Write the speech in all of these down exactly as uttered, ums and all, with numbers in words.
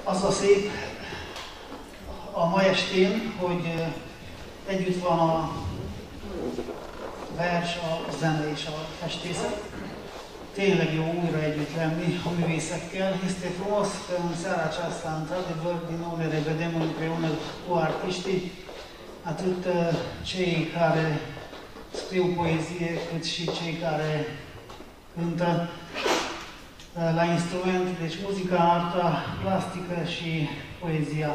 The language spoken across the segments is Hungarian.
Az a szép a ma estén, hogy együtt van a vers, a zene és a festészet. Tényleg jó újra együtt lenni a művészekkel. Este frumos că în seara aceasta, într-adevăr, din nou ne revedem împreună cu artiștii, atât cei care scriu poezie, cât și cei care cântă la instrument, deci muzica, arta plastică și poezia.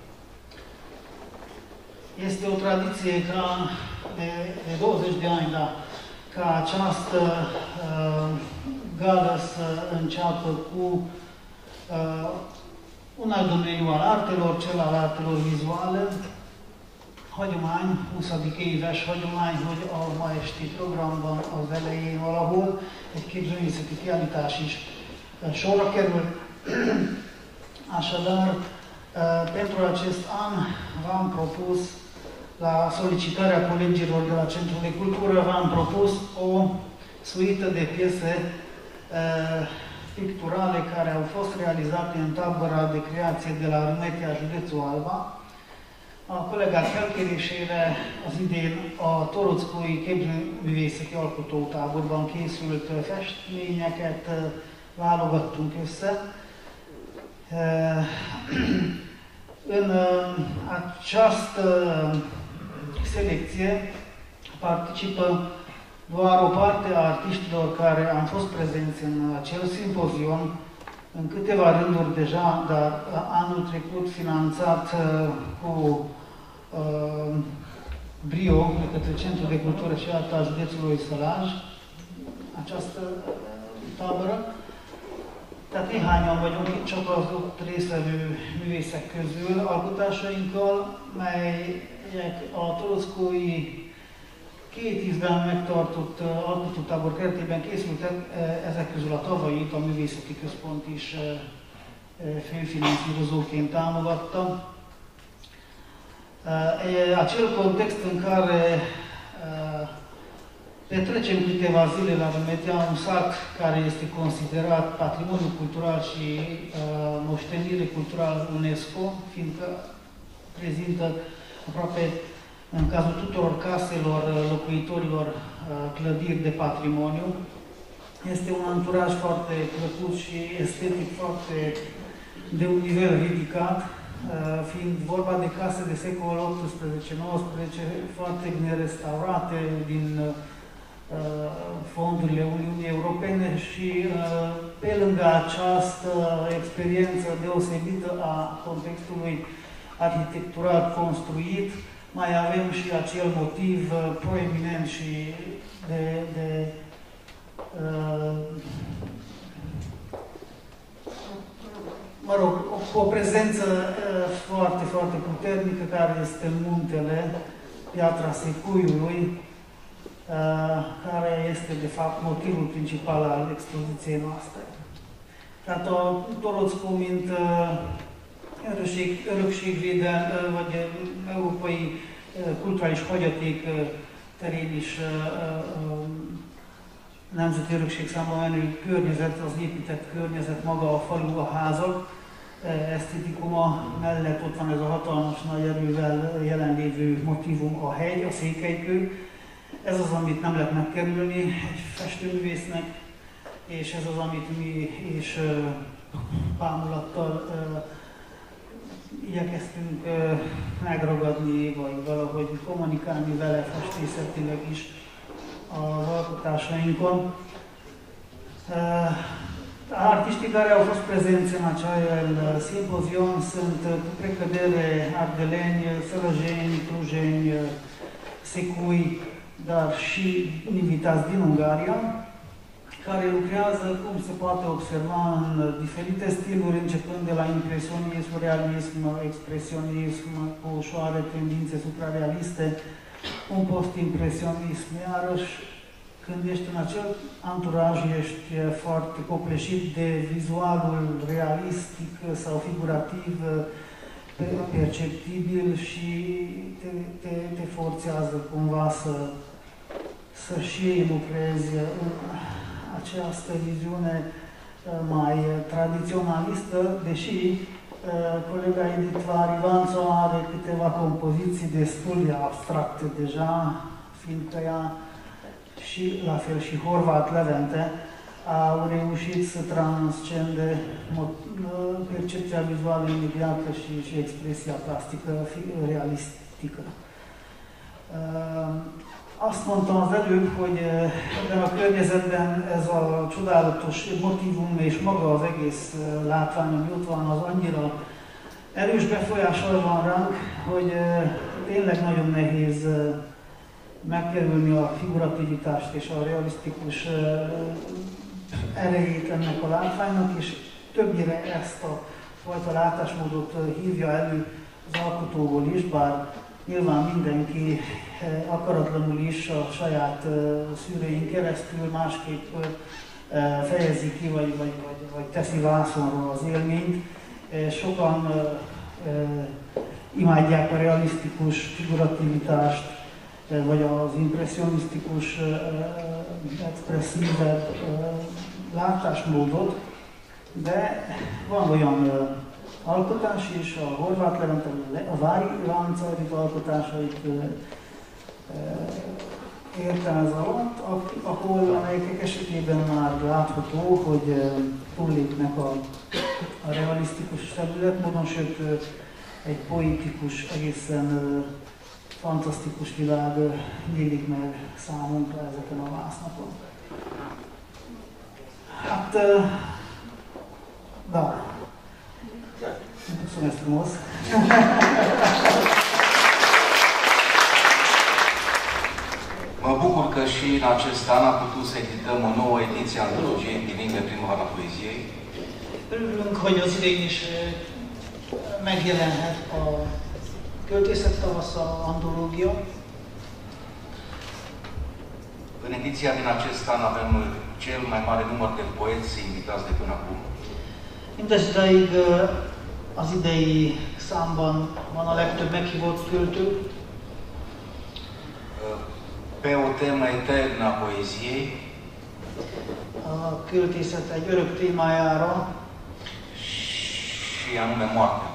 Este o tradiție ca de, de douăzeci de ani, da, ca această uh, gală să înceapă cu uh, un alt domeniu al artelor, cel al artelor vizuale. Hagyomány, huszadik éves hagyomány, hogy a ma esti programban az elején valahol egy képzőművészeti kiállítás is sorra kerül. Așadar, pentru acest an v-am propus, la solicitarea colegilor de la Centrul de Cultură, v-am propus o suită de piese picturale care au fost realizate în tabăra de creație de la Râmetea, județul Alba. A kollégák felkérésére az idén a Torockói Képzőművészeti Alkotótáborban készült festményeket válogattunk össze. În această selecție participă doar o parte a artiștilor care am fost prezenți în acel simpozion, în câteva rânduri deja, dar anul trecut finanțat cu uh, brio de către Centrul de Cultură și Artă a județului Sălaj, această tabără. Tehát néhányan vagyunk itt csak az ott résztvevő művészek közül alkotásainkkal, melyek a Torockói két ízben megtartott alkotótábor keretében készültek, ezek közül a tavalyit a Művészeti Központ is főfinanszírozóként támogatta. Acel context în care petrecem câteva zile la Râmetea, un sat care este considerat patrimoniu cultural și uh, moștenire culturală UNESCO, fiindcă prezintă aproape, în cazul tuturor caselor locuitorilor, uh, clădiri de patrimoniu. Este un anturaj foarte plăcut și estetic foarte de un nivel ridicat, uh, fiind vorba de case de secolul optsprezece nouăsprezece, foarte bine restaurate din uh, fondurile Uniunii Europene și pe lângă această experiență deosebită a contextului arhitectural construit, mai avem și acel motiv proeminent și de, de mă rog, o, o prezență foarte, foarte puternică care este muntele, Piatra Secuiului, care este, de fapt, motivul principal al expoziției noastre. Tehát a Torockó, mint örökség, örökségvédelem, vagy európai kulturális hagyaték terén is nemzeti örökség számba menő környezet, az épített környezet, maga a falu, a házak, esztétikuma mellett ott van ez a hatalmas nagy erővel jelenlévő motívum, a hegy, a székelykő. Ez az, amit nem lehet megkerülni egy festőművésznek, és ez az, amit mi is uh, bámulattal uh, igyekeztünk uh, megragadni, vagy valahogy kommunikálni vele festészetileg is az alkotásainkon. Uh, Artiștii care au fost prezenți în acel simpozion sunt cu precădere ardeleni, sălăjeni, clujeni, secui, dar și invitați din Ungaria, care lucrează, cum se poate observa, în diferite stiluri, începând de la impresionism, realism, expresionism, cu ușoare tendințe suprarealiste, un post-impresionism. Iarăși, când ești în acel anturaj, ești foarte copleșit de vizualul realistic sau figurativ, perceptibil și te, te, te forțează cumva să, să și lucrezi în această viziune mai tradiționalistă, deși colega Edith Varivanțo are câteva compoziții destul de abstracte deja, fiindcă ea și la fel și Horváth Levente au reușit să transcende percepția vizuală imediată și, și expresia plastică realistică. Azt mondtam az előbb, hogy ebben a környezetben ez a csodálatos motivum és maga az egész látvány, ami ott van, az annyira erős befolyással van ránk, hogy tényleg nagyon nehéz megkerülni a figurativitást és a realisztikus erejét ennek a látványnak, és többnyire ezt a fajta látásmódot hívja elő az alkotóból is, bár nyilván mindenki akaratlanul is a saját szűrőin keresztül másképp fejezi ki, vagy, vagy, vagy, vagy teszi vászonra az élményt. Sokan imádják a realisztikus figurativitást, vagy az impresszioniztikus, expresszívebb látásmódot, de van olyan alkotás is, a Horváth Levente, a Varivanço alkotásait érte ez alatt, ahol amelyek esetében már látható, hogy túllépnek a, a realisztikus szemléletmódon, sőt egy poetikus, egészen fantasztikus világ nyílik meg számunkra ezeken a vásznakon. Hát, da. Mulțumesc frumos! Mă bucur că și în acest an am putut să edităm o nouă ediție a antologiei Bilingue Primăvara Poeziei. Örülünk, hogy az idén is megjelenhet a Költészet Tavasza antológia. În ediția din acest an avem cel mai mare număr de poeți invitați de până acum. Mindezidáig az idei számban van a legtöbb meghívott költő. Pe o temă eternă a poeziei. A költészet egy örök témájára. Și anume moartea.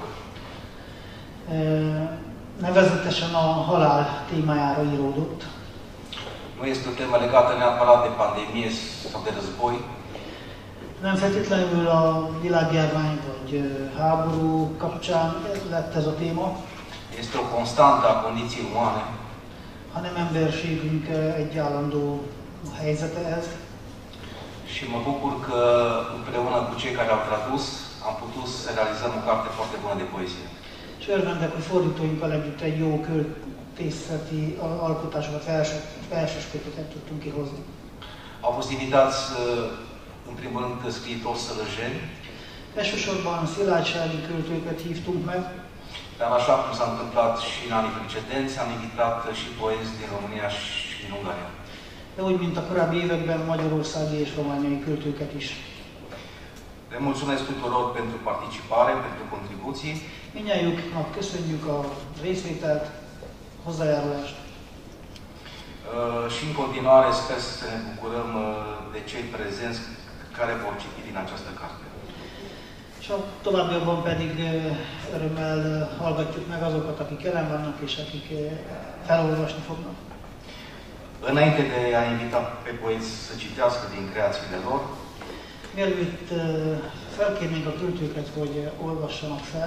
Nevezetesen a halál témájára íródott. Nu este o temă legată neapărat de pandemie sau de război. Nem feltétlenül a világjárvány vagy háború kapcsán lett ez a téma. Este o constantă a condiției umane. Hanem emberségünk egy állandó helyzete ez. Și mă bucur că împreună cu cei care au tradus am putut să realizăm o carte foarte bună de poezie. És örvendek, hogy fordítóinkkal együtt egy jó költészeti alkotásokat, verses kötetet tudtunk kihozni. Au fost invitați, în primul rând, scriitori sălăjeni. Elsősorban szilágysági költőket hívtunk meg. Dar așa cum s-a întâmplat și în anii precedenți, am invitat și poeți din România și din Ungaria. De úgy, mint a korábbi években, magyarországi és romániai költőket is. Le mulțumesc tuturor pentru participare, pentru contribuții. Mindnyájuknak köszönjük a részvételt, hozzájárulást. Uh, și în continuare sper să ne bucurăm uh, de cei prezenți care vor citi din această carte. És a továbbiakban pedig örömmel hallgatjuk meg azokat, akik jelen vannak és akik felolvasni fognak. Înainte de a invita pe poeți să citească din creațiile lor, mielőtt felkérnénk a költőket, hogy olvassanak fel,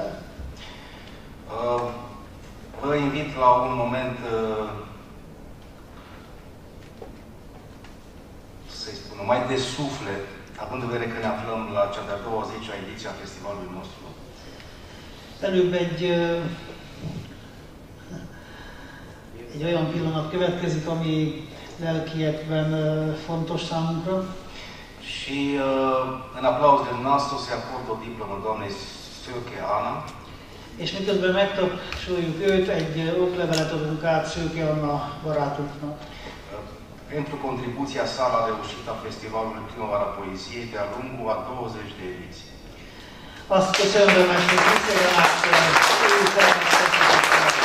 vă invit la un moment, să-i spun, mai de suflet, având în vedere că ne aflăm la cea de-a douăzecea ediție a festivalului nostru. Előbb egy, egy olyan pillanat következik, ami lelkiekben fontos számunkra. Și în aplauz de noastră se acordă o diplomă doamnei Szőke Anna. És miközben megtapsoljuk őt, egy oklevelet adunk át Szőke Anna barátunknak. Pentru contribuția sa la reușita Festivalului Primăvara Poeziei de-a lungul a douăzeci de ediții. Azt köszönöm meg, hogy visszajönnek.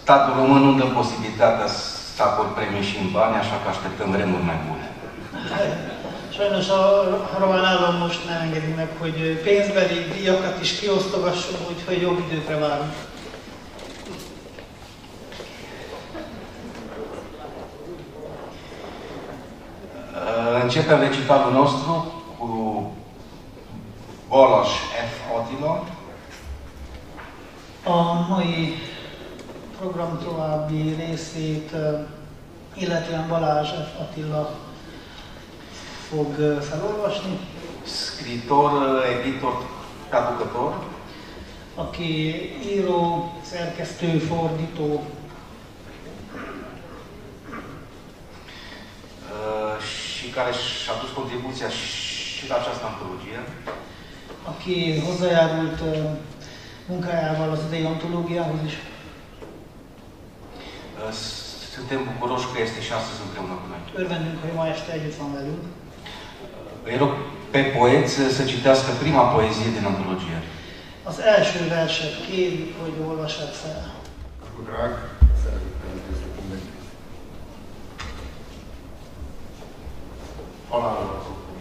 statul român nu dă posibilitatea să acord premii și în bani, așa că așteptăm vremuri mai bune. Sajnos a román állam most nem engedi meg, hogy pénzbeli díjakat is kiosztogassunk, úgyhogy jobb időkre várunk. Începem recitalul nostru cu Balázs F. Attila. A mai program további részét illetően Balázs F. Attila fog felolvasni. Scriitor, editor, traducător. Aki író, szerkesztő, fordító. Și care și-a dus contribuția și la această antologie. Aki hozzájárult munkájával az idei antológiához is. Suntem bucuroși că este și astăzi împreună cu noi. Örvendünk, hogy ma este együtt van velünk. Îi rog pe poet să citească prima poezie din antologie. Az első verset kérjük, hogy olvassák fel. Drag, szeretettel üdvözlök mindenkit. Halálra szoktunk.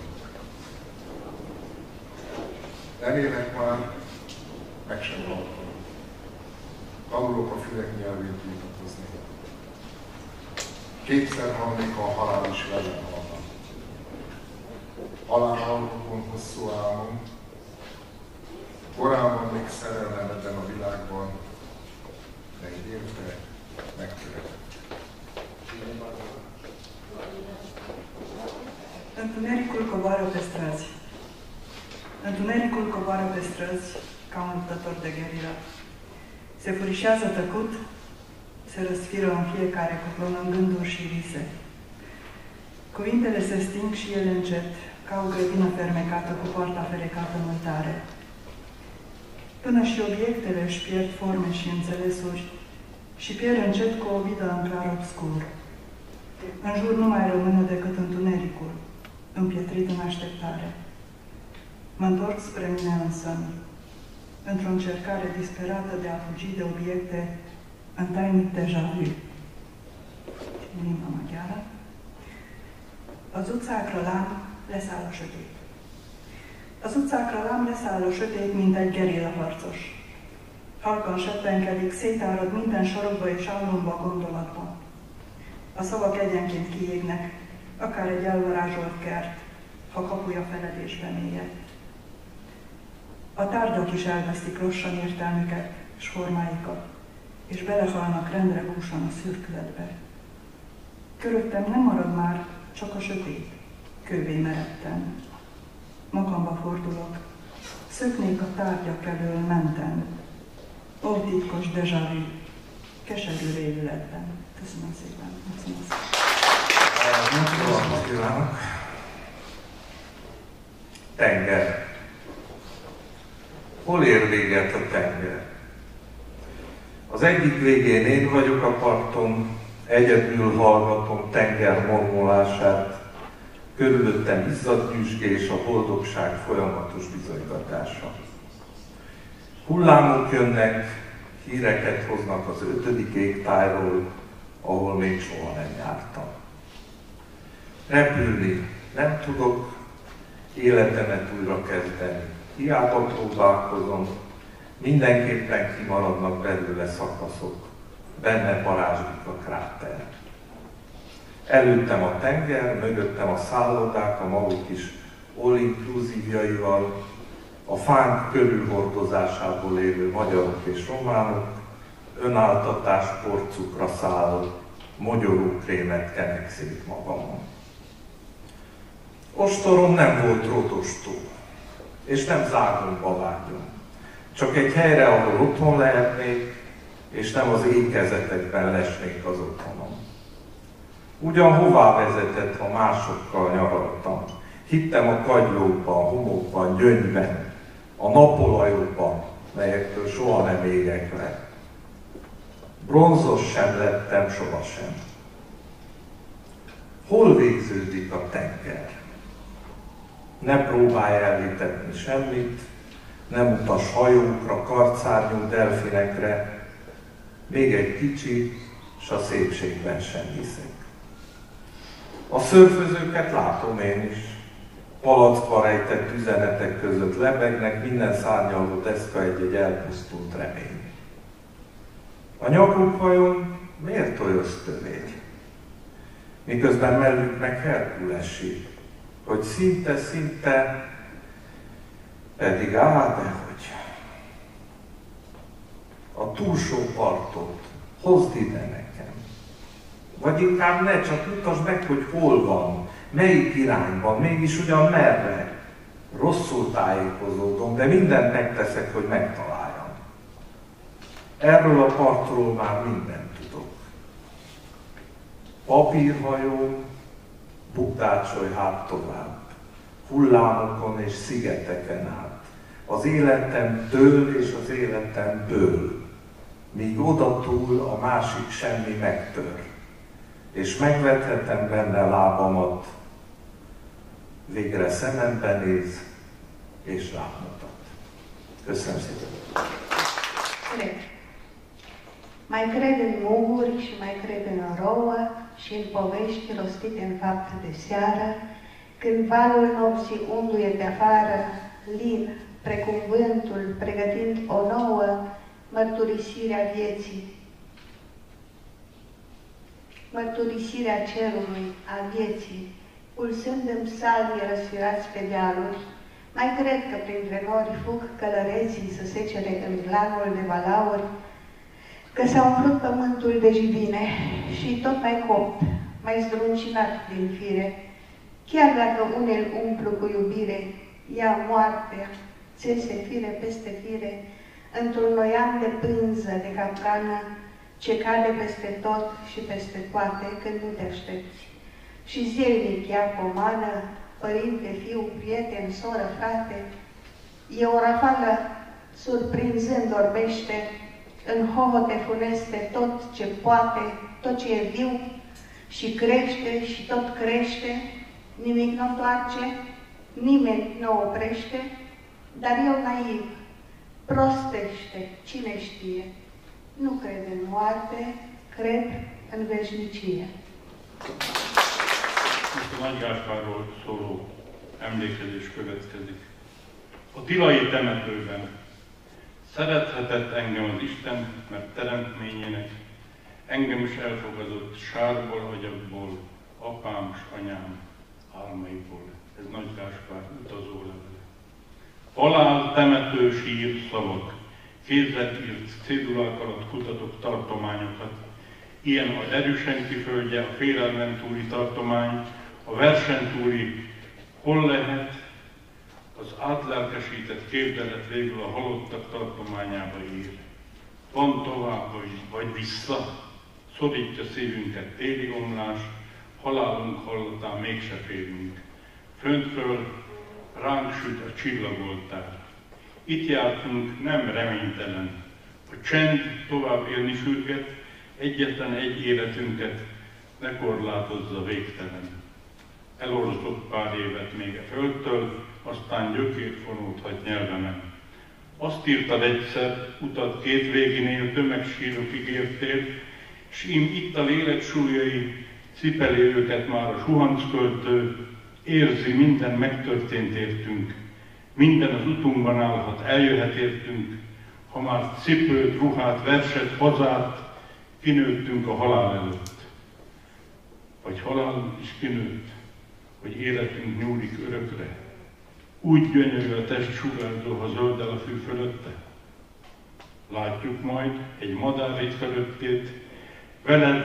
Elérek már, meg sem hallottam. Tanulok a fülek nyelvét vitatkozni. Kétszer halnék, a halál is velem halna. Halálhalmokon hosszú álmom, korábban még szerelem ebben a világban, de egy érte megtöretett. Întunericul coboară pe străzi. Întunericul coboară pe străzi ca un luptător de gherilă. Se furișează tăcut, se răsfiră în fiecare cupron în gânduri și vise. Cuvintele se sting și ele încet, ca o grădină fermecată cu poarta ferecată în uitare. Până și obiectele își pierd forme și înțelesuri și pierd încet cu o vidă în clar obscur. În jur nu mai rămâne decât întunericul, împietrit în așteptare. Mă întorc spre mine însă, într-o încercare disperată de a fugi de obiecte în tainic déjà vu. În limba maghiară. Az utcákra lám leszáll a sötét. Az utcákra lám leszáll a sötét, mint egy gerillaharcos. Halkan seppenkedik, szétárad minden sarokba és álomba, gondolatba. A szavak egyenként kiégnek, akár egy elvarázsolt kert, ha kapuja feledésbe mélyed. A tárgyak is elvesztik lassan értelmüket és formáikat, és belehalnak rendre búsan a szürkületbe. Köröttem nem marad már csak a sötét, kővé meredten. Magamba fordulok, szöknék a tárgyak elől menten. Ó, titkos déjà vu, keserű révületben. Köszönöm szépen. Köszönöm szépen. Tenger. Hol ér véget a tenger? Az egyik végén én vagyok a parton, egyedül hallgatom tenger mormolását, körülöttem izzadt nyüzsgés, a boldogság folyamatos bizonygatása. Hullámok jönnek, híreket hoznak az ötödik égtájról, ahol még soha nem jártam. Repülni nem tudok, életemet újra kezdeni. Hiába próbálkozom, mindenképpen kimaradnak belőle szakaszok, benne parázslik a kráter. Előttem a tenger, mögöttem a szállodák a maguk is all-inclusívjaival, a fánk körülhordozásából élő magyarok és románok, önáltatás porcukra száll, mogyorókrémet kenek szét magamon. Ostorom nem volt rotostó, és nem zágomba vágyom. Csak egy helyre, ahol otthon lehetnék, és nem az ékezetekben lesnék az otthonom. Ugyan hová vezetett, ha másokkal nyaraltam? Hittem a kagylókban, a homokban, gyöngyben, a napolajokban, melyektől soha nem égek le. Bronzos sem lettem sohasem. Hol végződik a tenger? Ne próbálj elhitetni semmit, nem utas hajókra, karcárnyú delfinekre, még egy kicsi, s a szépségben sem hiszek. A szörfözőket látom én is. Palackba rejtett üzenetek között lebegnek, minden szárnyaló deszka egy-egy elpusztult remény. A nyakuk vajon miért oly ösztövény? Miközben mellük meg Herkulesi, hogy szinte-szinte pedig á, dehogy. A túlsó partot hozd ide nekem. Vagy inkább ne, csak mutasd meg, hogy hol van, melyik irányban, mégis ugyan merre. Rosszul tájékozódom, de mindent megteszek, hogy megtaláljam. Erről a partról már mindent tudok. Papírhajó, bukdácsolj hát tovább, hullámokon és szigeteken át. Az életem dől és az életem ből, míg odatúl a másik semmi megtör, és megvethetem benne lábamat, végre szemembe néz és rám mutat. Köszönöm szépen! Cred. Mai cred în muguri și mai cred în rouă și în povești rostite în fapte de seară, când valul nopții ungluie de afară, lin, precum vântul, pregătind o nouă mărturisire a vieții. Mărturisirea cerului, a vieții, pulsând în psalmii răsfirați pe dealuri, mai cred că printre nori fug călăreții să secere în glanul de balauri, că s-a umplut pământul de jivine și tot mai copt, mai zdruncinat din fire, chiar dacă unel umplu cu iubire, ea moartea, țese fire peste fire, într-un noiam de pânză de capcană, ce cade peste tot și peste toate când nu te aștepți. Și zilnic ea pomană, părinte, fiu, prieten, soră, frate, e o rafală surprinzând orbește, în hohote funeste tot ce poate, tot ce e viu și crește și tot crește, nimic nu întoarce, nimeni nu oprește, dar eu naiv, prostește, cine știe, nu cred în moarte, cred în veșnicie. Most a Nagy Gáspárról szóló emlékezés következik. A Tilai temetőben szerethetett engem az Isten, mert teremtményének engem is elfogadott sárból, agyagból, apám s anyám álmaiból. Ez Nagy Gáspár utazólevele. Halál, temető, sír, szavak, kézzel írt cédulák alatt kutatok tartományokat. Ilyen az erősenki földje, a félelmen túli tartomány, a versen túli hol lehet, az átlelkesített képzelet végül a halottak tartományába ér. Van tovább, vagy vissza, szorítja szívünket téli omlás, halálunk hallatán mégse félünk. Föntről ránk süt a csillagoltár. Itt jártunk nem reménytelen. A csend tovább élni sürget, egyetlen egy életünket ne korlátozza végtelen. Elorzott pár évet még a földtől, aztán gyökért vonulhat nyelvemen. Azt írtad egyszer, utat két véginél tömegsírokig értél, s ím itt a lélek súlyai, cipeli őket már a suhancköltő, érzi, minden megtörtént értünk, minden az utunkban állhat, eljöhet értünk, ha már cipőt, ruhát, verset, hazát, kinőttünk a halál előtt. Vagy halálunk is kinőtt, hogy életünk nyúlik örökre. Úgy gyönyörű a test sugárzó, ha zöldel a fű fölötte. Látjuk majd egy madár itt fölöttét, veled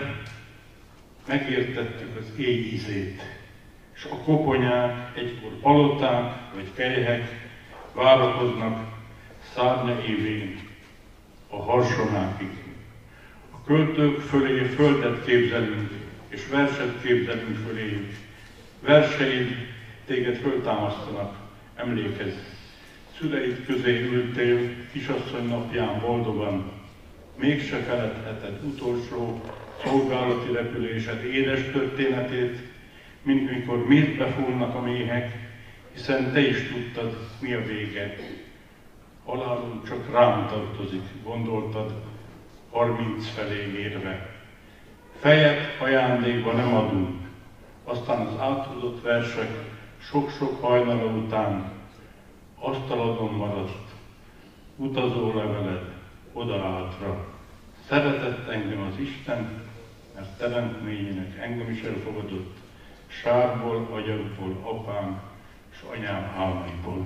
megértettük az éj ízét, s a koponyák, egykor paloták vagy kelyhek várakoznak szárnya évén a harsonákig. A költők fölé földet képzelünk, és verset képzelünk föléjük. Verseid téged föltámasztanak, emlékezz. Szüleid közé ültél, kisasszony napján boldogan, mégse feledheted utolsó szolgálati repülésed édes történetét, mint mikor miért befúrnak a méhek, hiszen te is tudtad, mi a vége. Halálunk csak rám tartozik, gondoltad, harminc felé mérve. Fejet ajándékba nem adunk, aztán az áthozott versek sok-sok hajnala után asztaladon maradt, utazó leveled oda-átra. Szeretett engem az Isten, mert teremtményének engem is elfogadott, sárból, agyagból, apám és anyám álmaiból.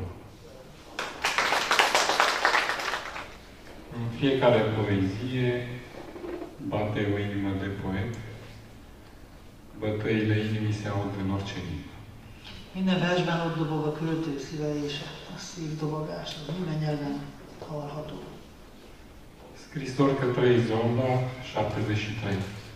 În fiecare poezie bate o inimă de poet, bătăile inimii se aud în orice limbă. Minden versben ott dobog a költő szíve és a szívdobogás, az minden nyelven hallható. Scrisori către Isolda, șaptezeci și trei.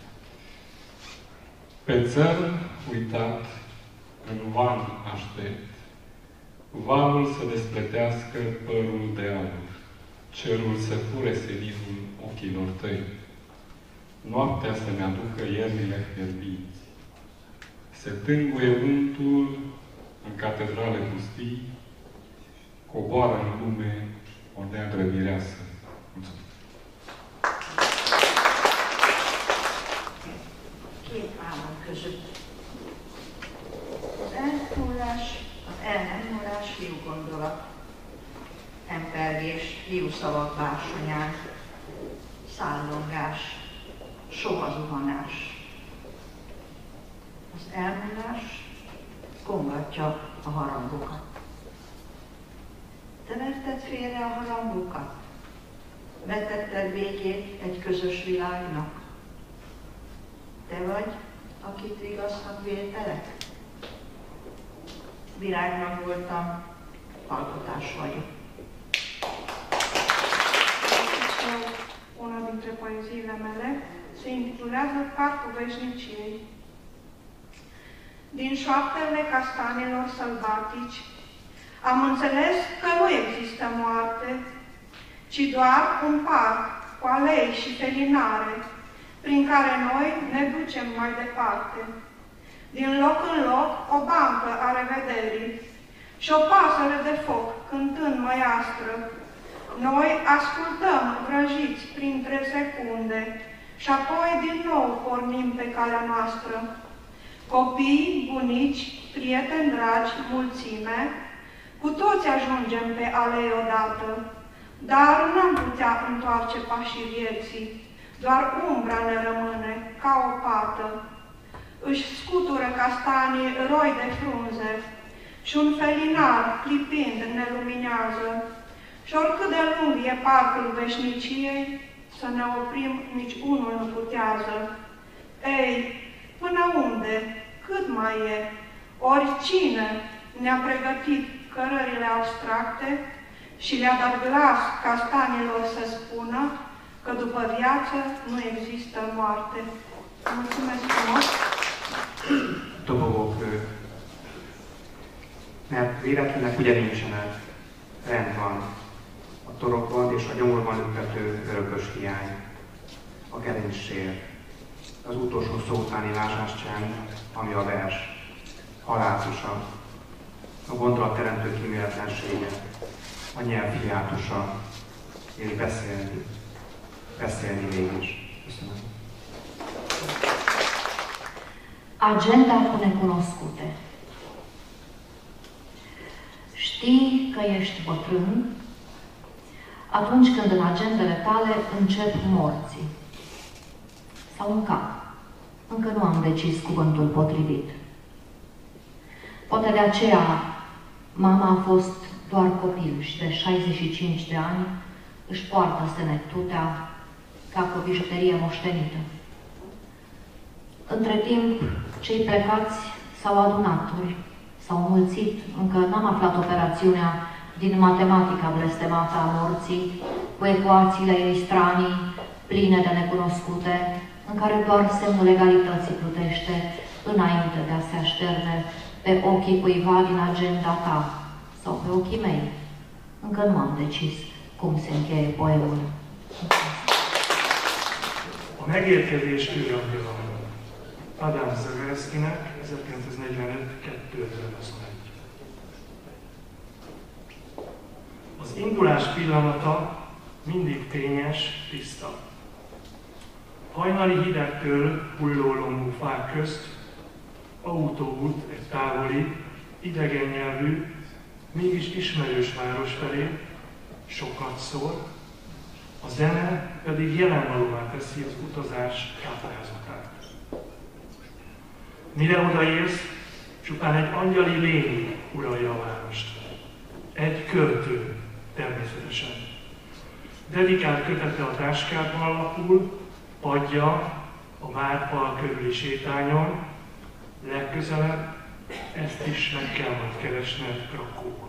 Pe țărm uitat, în van aștept, valul să despletească părul de aur, cerul să fure seninul ochilor tăi, noaptea să-mi aducă iernile fierbinți. Se tânguie vântul în catedrale pustii, coboară în lume o neagră mireasă. Mulțumesc! Két állam között. Az elhullás, az el nem hullás fiú gondolat, empergés, fiú szavak bársonyán, szállongás, soha zuhanás. Az elhullás kongatja a harangokat. Te vetted félre a harangokat? Vetetted végét egy közös világnak? Te vagy, akit vigasznak véltelek? Virágnak voltam, alkotás vagyok. Una dintre poeziile mele se intitulează Parcul Veșniciei. Din șoaptele castanilor sălbatici am înțeles că nu există moarte, ci doar un parc cu alei și felinare, prin care noi ne ducem mai departe. Din loc în loc o bancă a revederii și o pasăre de foc cântând măiastră. Noi ascultăm vrăjiți printre secunde și apoi din nou pornim pe calea noastră. Copii, bunici, prieteni dragi, mulțime, cu toți ajungem pe alei odată, dar n-am putea întoarce pașii vieții, doar umbra ne rămâne ca o pată. Își scutură castanii roi de frunze și un felinar clipind ne luminează. Și oricât de lung e parcul veșniciei, să ne oprim nici unul nu putează. Ei, până unde? Cât mai e? Oricine ne-a pregătit cărările abstracte și le-a dat glas castanilor să spună că după viață nu există moarte. Mulțumesc frumos! Dobogók, mert véletlenek ugye nincsenek, rend van. A torokban és a nyomorban ültető örökös hiány, a gerincsér, az utolsó szó utáni lázsáscsend, ami a vers, halátusa, a gondolatteremtő kíméletlensége, a nyelv hiátusa, és beszélni, beszélni mégis. Köszönöm. Agenda cu necunoscute. Știi că ești bătrân atunci când în agendele tale încep morții. Sau în cap. Încă nu am decis cuvântul potrivit. Poate de aceea mama a fost doar copil și de șaizeci și cinci de ani își poartă senectutea ca pe o bijuterie moștenită. Între timp, cei plecați s-au adunat, s-au mulțit, încă n-am aflat operațiunea din matematica blestemată a morții, cu ecuațiile ei stranii, pline de necunoscute, în care doar semnul egalității plutește înainte de a se așterne pe ochii cuiva din agenda ta sau pe ochii mei. Încă nu am decis cum se încheie poemul. A megérkezés űrangja Adam Zagorskinek, ezerkilencszáznegyvenöt kétezer-huszonegy. Az indulás pillanata mindig tényes, tiszta. Hajnali hidegtől hulló lombú fák közt autóút egy távoli, idegen nyelvű, mégis ismerős város felé sokat szól, a zene pedig jelenvalóvá teszi az utazás táblázatát. Mire odaérsz, csupán egy angyali lény uralja a várost. Egy költő, természetesen. Dedikált kötete a táskádon alapul, padja a Várfal körüli sétányon, legközelebb ezt is meg kell majd keresned Krakóban.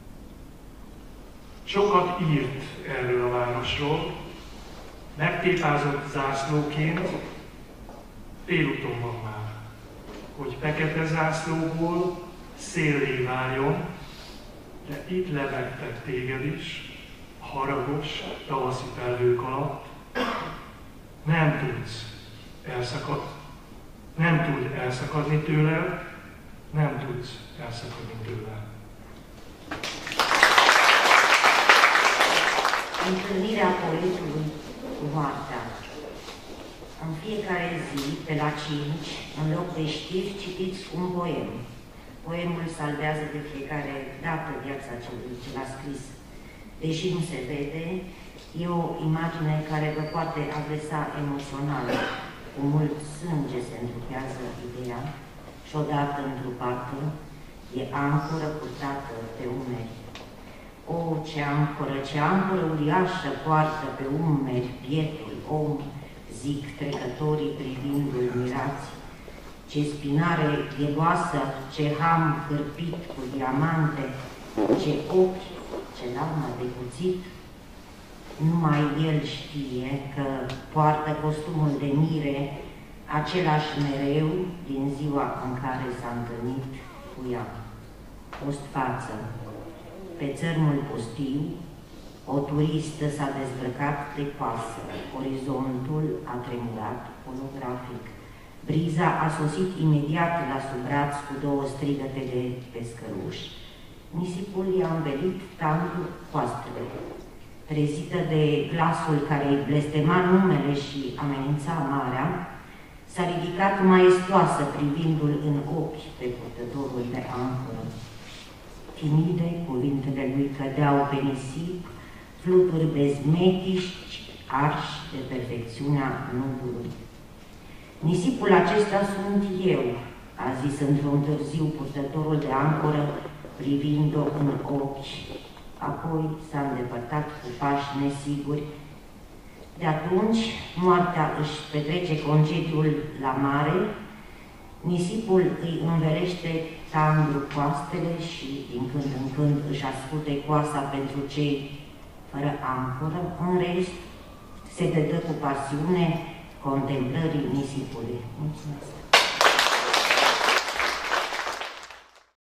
Sokat írt erről a városról, megtépázott zászlóként, félúton van már, hogy fekete zászlóból széllé váljon, de itt lebegtek téged is, haragos tavaszi felhők alatt. Nem tudsz elszakad, nem tud elszakadni tőle, nem tudsz elszakadni tőle. Întâlnirea poetului cu moartea. În fiecare zi, pe la cinci, în loc de știri, citiți un poem. Poemul salvează de fiecare dată viața celui ce l-a scris. Deși nu se vede, e o imagine care vă poate adresa emoțional. Cu mult sânge se întrupează ideea și odată întrupată, e ancoră purtată pe umeri. O, ce ancoră, ce ancoră uriașă poartă pe umeri bietul om, zic trecătorii privindu-l mirați. Ce spinare gheboasă, ce ham cârpit cu diamante, ce ochi, ce larmă de cuțit. Numai el știe că poartă costumul de mire, același mereu din ziua în care s-a întâlnit cu ea. Post-față, pe țărmul pustiu, o turistă s-a dezbrăcat de coasă, orizontul a tremurat holografic. Briza a sosit imediat la sub braț cu două strigăte de pescăruși. Nisipul i-a învelit tandru coastele. Trezită de glasul care îi blestema numele și amenința marea, s-a ridicat maestoasă privindu-l în ochi pe purtătorul de ancoră. Timide, cuvintele lui cădeau pe nisip, fluturi bezmetici, arși de perfecțiunea nudului. Nisipul acesta sunt eu, a zis într-un târziu purtătorul de ancoră, privind-o în ochi. Apoi s-a îndepărtat cu pași nesiguri. De atunci, moartea își petrece concediul la mare, nisipul îi învelește tandru coastele și, din când în când, își ascute coasa pentru cei fără ancoră. În rest, se dedă cu pasiune contemplării nisipului. Mulțumesc!